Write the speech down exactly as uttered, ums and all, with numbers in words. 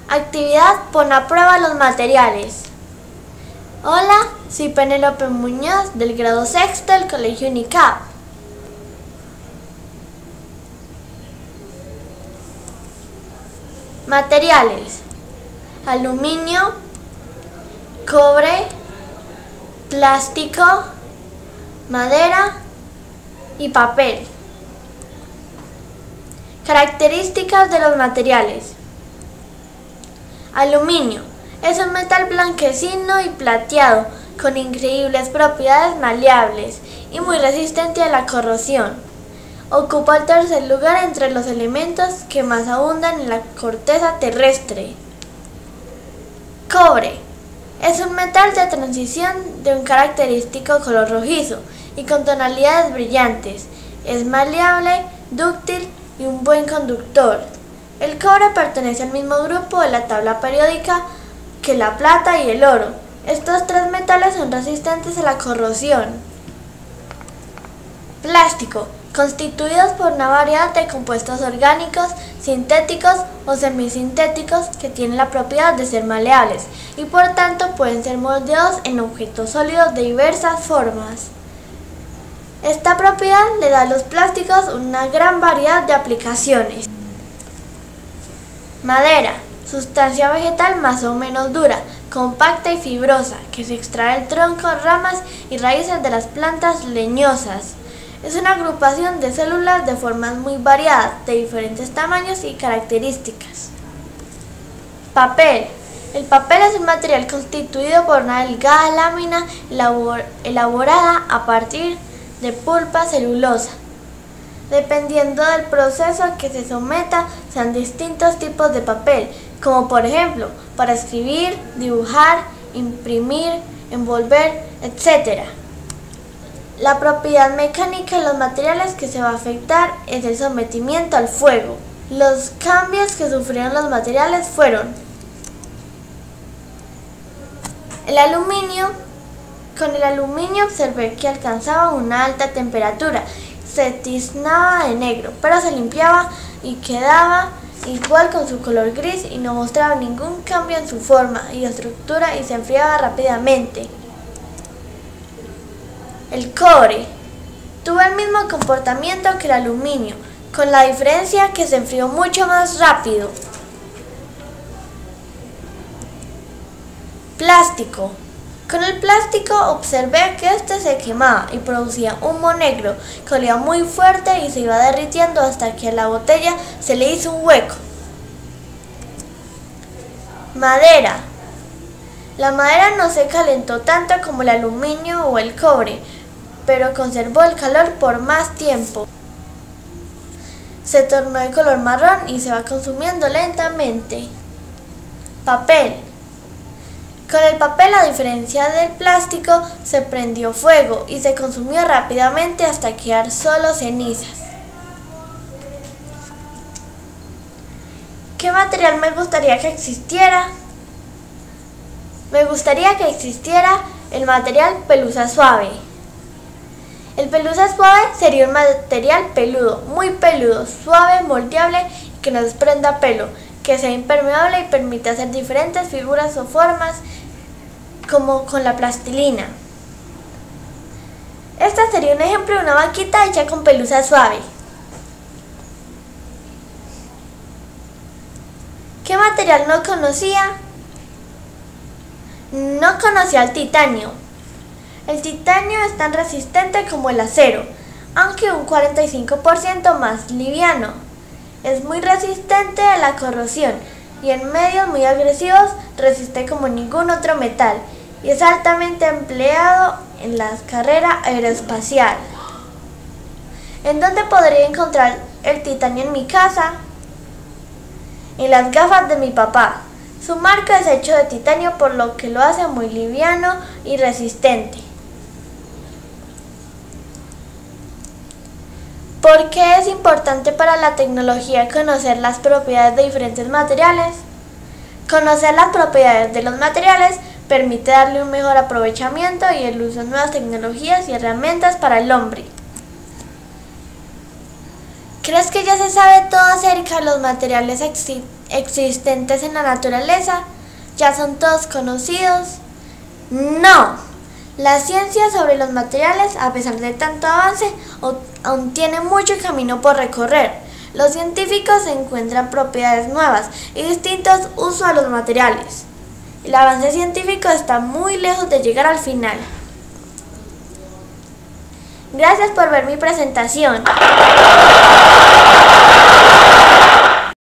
Actividad: pon a prueba los materiales. Hola, soy Penélope Muñoz del grado sexto del Colegio UNICAP. Materiales: aluminio, cobre, plástico, madera y papel. Características de los materiales. Aluminio: es un metal blanquecino y plateado, con increíbles propiedades maleables y muy resistente a la corrosión. Ocupa el tercer lugar entre los elementos que más abundan en la corteza terrestre. Cobre: es un metal de transición de un característico color rojizo y con tonalidades brillantes. Es maleable, dúctil y un buen conductor. El cobre pertenece al mismo grupo de la tabla periódica que la plata y el oro. Estos tres metales son resistentes a la corrosión. Plástico: constituidos por una variedad de compuestos orgánicos, sintéticos o semisintéticos que tienen la propiedad de ser maleables y por tanto pueden ser moldeados en objetos sólidos de diversas formas. Esta propiedad le da a los plásticos una gran variedad de aplicaciones. Madera: sustancia vegetal más o menos dura, compacta y fibrosa, que se extrae del tronco, ramas y raíces de las plantas leñosas. Es una agrupación de células de formas muy variadas, de diferentes tamaños y características. Papel: el papel es un material constituido por una delgada lámina elabor- elaborada a partir de pulpa celulosa. Dependiendo del proceso a que se someta, sean distintos tipos de papel, como por ejemplo, para escribir, dibujar, imprimir, envolver, etcétera. La propiedad mecánica de los materiales que se va a afectar es el sometimiento al fuego. Los cambios que sufrieron los materiales fueron: el aluminio. Con el aluminio observé que alcanzaba una alta temperatura, se tiznaba de negro, pero se limpiaba y quedaba igual con su color gris y no mostraba ningún cambio en su forma y estructura y se enfriaba rápidamente. El cobre tuvo el mismo comportamiento que el aluminio, con la diferencia que se enfrió mucho más rápido. Plástico: con el plástico observé que este se quemaba y producía humo negro que olía muy fuerte y se iba derritiendo hasta que a la botella se le hizo un hueco. Madera: la madera no se calentó tanto como el aluminio o el cobre, pero conservó el calor por más tiempo. Se tornó de color marrón y se va consumiendo lentamente. Papel: con el papel, a diferencia del plástico, se prendió fuego y se consumió rápidamente hasta quedar solo cenizas. ¿Qué material me gustaría que existiera? Me gustaría que existiera el material pelusa suave. El pelusa suave sería un material peludo, muy peludo, suave, moldeable y que no desprenda pelo, que sea impermeable y permite hacer diferentes figuras o formas como con la plastilina. Esta sería un ejemplo de una vaquita hecha con pelusa suave. ¿Qué material no conocía? No conocía el titanio. El titanio es tan resistente como el acero, aunque un cuarenta y cinco por ciento más liviano. Es muy resistente a la corrosión y en medios muy agresivos resiste como ningún otro metal y es altamente empleado en la carrera aeroespacial. ¿En dónde podría encontrar el titanio en mi casa? En las gafas de mi papá. Su marca es hecho de titanio, por lo que lo hace muy liviano y resistente. ¿Por qué es importante para la tecnología conocer las propiedades de diferentes materiales? Conocer las propiedades de los materiales permite darle un mejor aprovechamiento y el uso de nuevas tecnologías y herramientas para el hombre. ¿Crees que ya se sabe todo acerca de los materiales existentes en la naturaleza ya son todos conocidos? No. La ciencia sobre los materiales, a pesar de tanto avance, aún tiene mucho camino por recorrer. Los científicos encuentran propiedades nuevas y distintos usos a los materiales. El avance científico está muy lejos de llegar al final. Gracias por ver mi presentación.